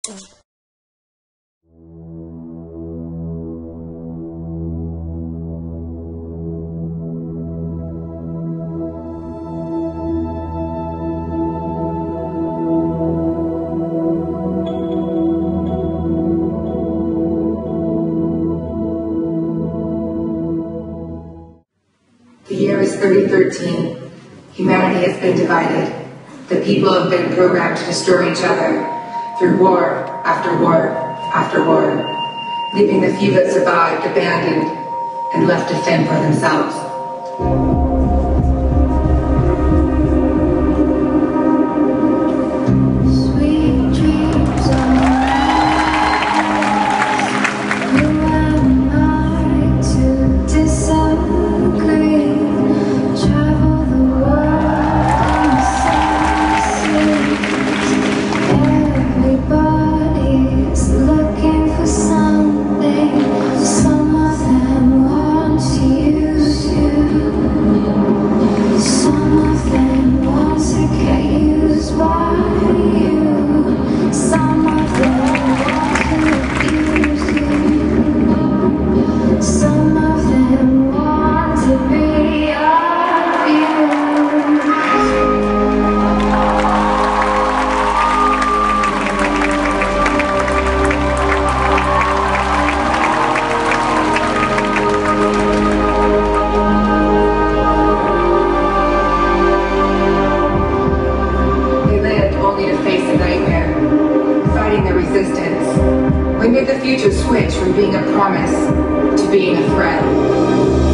The year is 3013. Humanity has been divided. The people have been programmed to destroy each other through war after war after war, leaving the few that survived abandoned and left to fend for themselves. When did the future switch from being a promise to being a threat?